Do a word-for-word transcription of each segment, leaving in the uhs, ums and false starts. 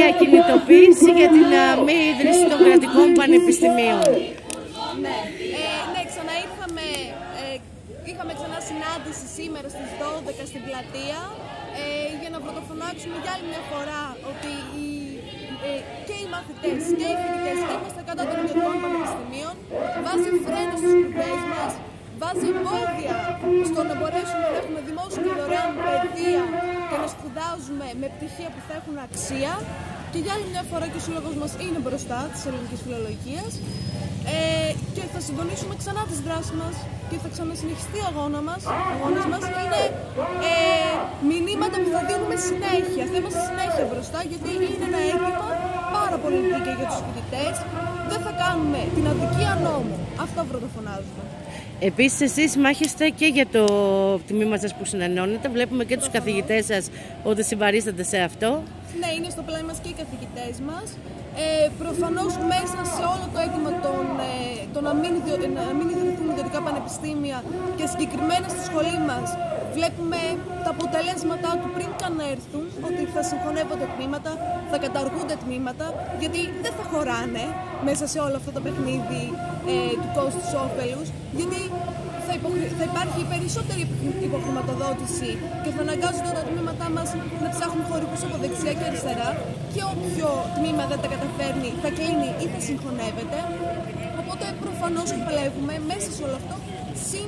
κινητοποίηση για την μη ίδρυση των κρατικών πανεπιστημίων. Ναι, ε, ναι ξανά ήρθαμε, ε, είχαμε ξανά συνάντηση σήμερα στις δώδεκα στην πλατεία ε, για να πρωτοφωνάξουμε για άλλη μια φορά ότι οι, ε, και οι μαθητές και οι φοιτητές και είμαστε κάτω των κρατικών πανεπιστημίων βάζει φρένο στις σπουδές μας, βάζει εμπόδια στο να μπορέσουμε να έχουμε δημόσια και δωρεάν παιδεία και να σπουδάζουμε με πτυχία που θα έχουν αξία. Και για άλλη μια φορά και ο σύλλογος μας είναι μπροστά της ελληνικής φιλολογίας ε, και θα συντονίσουμε ξανά τις δράσεις μας και θα ξανασυνεχιστεί ο αγώνα μας, αγώνας μας. Είναι ε, μηνύματα που θα δίνουμε συνέχεια, θα είμαστε συνέχεια μπροστά γιατί είναι ένα αίτημα πάρα πολύ δίκαιο για τους φοιτητές. Δεν θα κάνουμε την αδικία νόμου, αυτό πρωτοφωνάζουμε. Επίσης, εσείς μάχεστε και για το τμήμα σας που συνενώνετε. Βλέπουμε και τους καθηγητές σας ότι συμπαρίστανται σε αυτό. Ναι, είναι στο πλάι μας και οι καθηγητές μας. Ε, προφανώς μέσα σε όλο το αίτημα των, ε, το να μην, να μην ιδρυθούν ιδιωτικά πανεπιστήμια και συγκεκριμένα στη σχολή μας βλέπουμε τα αποτελέσματά του πριν καν να έρθουν, ότι θα συγχωνεύονται τμήματα, θα καταργούνται τμήματα, γιατί δεν θα χωράνε μέσα σε όλο αυτό το παιχνίδι ε, του κόστους όφελους, γιατί θα, υποχρε... θα υπάρχει περισσότερη υποχρηματοδότηση και θα αναγκάζονται τα τμήματά μας να ψάχνουν χωρικούς από δεξιά και αριστερά και όποιο τμήμα δεν τα καταφέρνει θα κλείνει ή θα συγχωνεύεται. Οπότε προφανώς παλεύουμε μέσα σε όλο αυτό, συν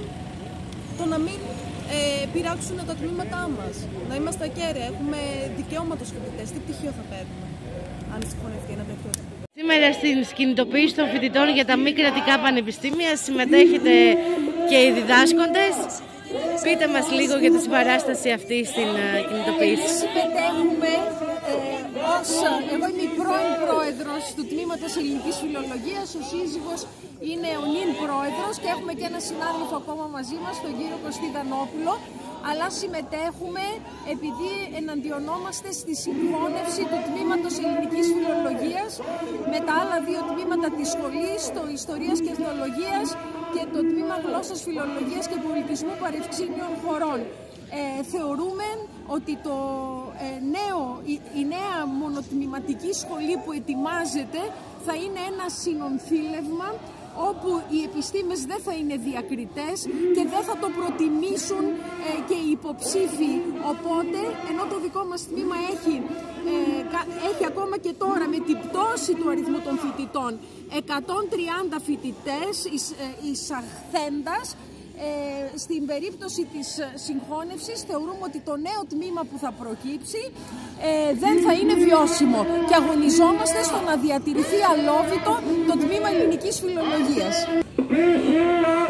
το να μην ε, πειράξουν τα τμήματά μας. Να είμαστε ακέραιοι, έχουμε δικαιώματα στους φοιτητές. Τι πτυχίο θα παίρνουμε, αν συγχωνευτεί ένα τέτοιο. Σήμερα στην κινητοποίηση των φοιτητών για τα μη κρατικά πανεπιστήμια συμμετέχετε και οι διδάσκοντες. Πείτε μας λίγο για τη συμπαράσταση αυτή στην κινητοποίηση. Συμμετέχουμε ε, ως, εγώ είμαι η πρώην πρόεδρος του τμήματος ελληνικής φιλολογίας, ο σύζυγος είναι ο νυν πρόεδρος και έχουμε και ένα συνάδελφο ακόμα μαζί μας, τον κύριο Κωστή Δανόπουλο, αλλά συμμετέχουμε επειδή εναντιονόμαστε στη συγχώνευση του τμήματος ελληνικής φιλολογίας με τα άλλα δύο τμήματα της σχολής, το ιστορίας και εθνολογίας και το τμήμα γλώσσας, φιλολογίας και πολιτισμού παρευξήνιων χωρών. Ε, θεωρούμε ότι το, ε, νέο, η, η νέα μονοτμηματική σχολή που ετοιμάζεται θα είναι ένα συνονθήλευμα όπου οι επιστήμες δεν θα είναι διακριτές και δεν θα το προτιμήσουν ε, και οι υποψήφοι. Οπότε, ενώ το δικό μας τμήμα έχει, ε, έχει ακόμα και τώρα με την πτώση του αριθμού των φοιτητών εκατόν τριάντα φοιτητές εις, ε, εισαχθέντας, Ε, στην περίπτωση της συγχώνευσης θεωρούμε ότι το νέο τμήμα που θα προκύψει ε, δεν θα είναι βιώσιμο και αγωνιζόμαστε στο να διατηρηθεί αλόβητο το τμήμα ελληνικής φιλολογίας.